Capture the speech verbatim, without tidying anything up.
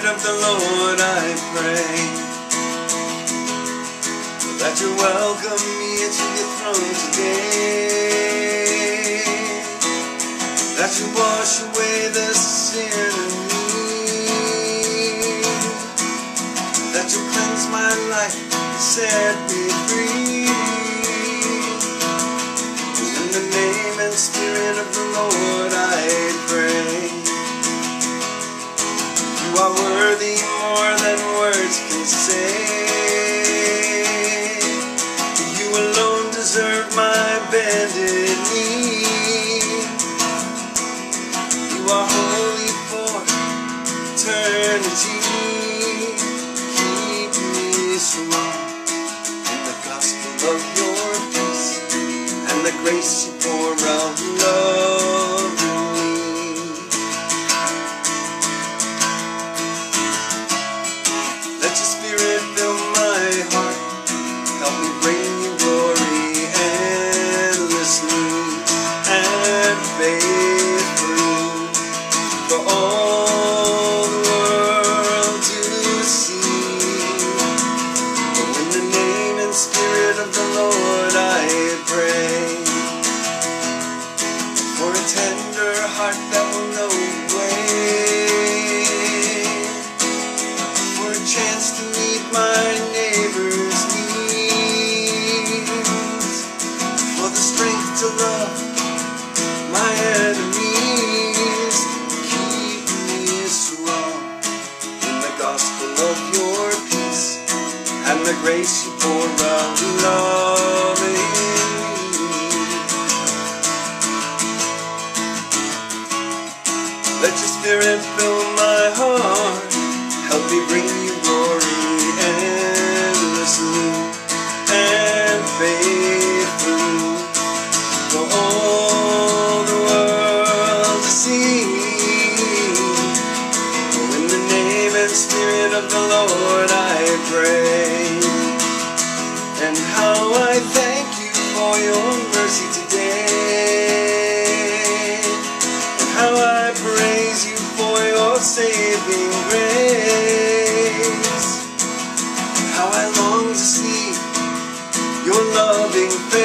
Spirit of the Lord, I pray that you welcome me into your throne today, that you wash away the sin in me, that you cleanse my life and set me free. In the name and Spirit of the Lord, I pray. You are worthy more than words can say. You alone deserve my bended knee. You are holy for eternity. Keep me strong in the gospel of your peace and the grace you pour out love in me. Let your Spirit fill my heart, help me bring you glory endlessly and faithfully for all the world to see. Oh, in the name and Spirit of the Lord, I pray for a tender heart that will know the way, for a chance to meet my neighbor's needs, for the strength to love my enemies. Keep me strong in the gospel of your peace and the grace you pour out love in me. Let your Spirit fill my heart, help me bring you glory endlessly and faithfully for all the world to see. Oh, in the name and Spirit of the Lord, I pray. And how I thank you for your mercy today, and how I praise you for your saving grace, how I long to see your loving face.